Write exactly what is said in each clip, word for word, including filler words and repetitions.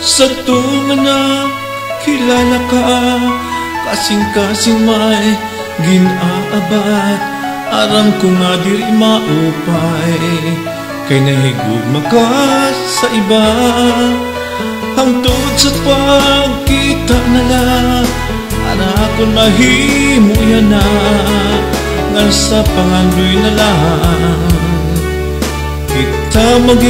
Sa tunga na kilala ka, kasing-kasing may ginaabat. Aram ko nga diri maupay, kay nahigugma ka sa iba. Hangtod sa pagkita nala, anakon mahimo yan na, nga sa pangandoy na lang kita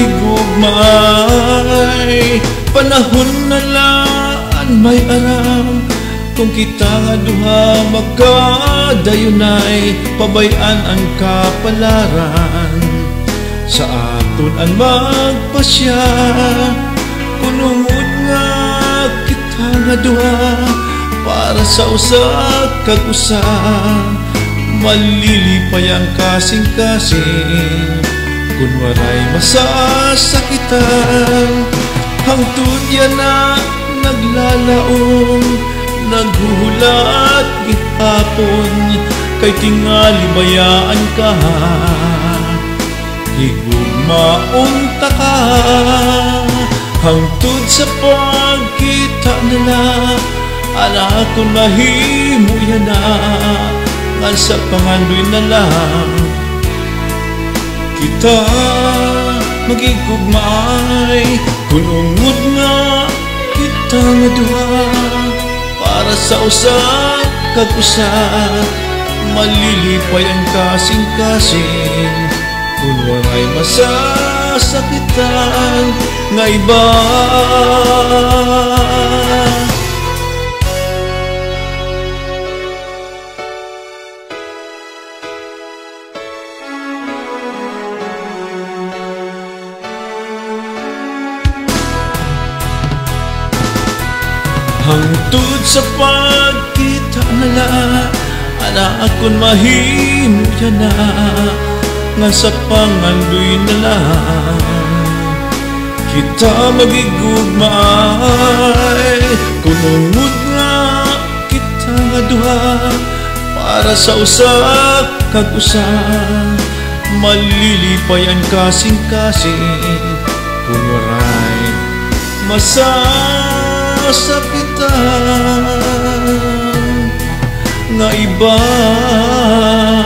magigugmay. Panahon na laan may aram, kung kita nga duha magkadayunay, pabayan ang kapalaran sa aton ang magpasya. Kunungod nga kita nga duha para sa usa kag usa, malilipay ang kasing-kasing kun waray masasakitan. Hangtod yan na naglalaong, naghuhulat gihapon, kay tingali bayaan ka, higugmaunta ka. Hangtod sa pagkita nila, anakon mahimo yan na, nga sa pangandoy na lang kita magigugmay. Kunungod nga kita nga duha para sa usa kag usa, malilipay ang kasing-kasing kun waray masasakitan nga iba. Hangtod sa pagkita nala, anakon mahimo yan na, nga sa pangandoy na lang kita magigugmay. Kunungod nga kita nga duha para sa usa kag usa, malilipay ang kasing-kasing kun waray masasakitan nga iba.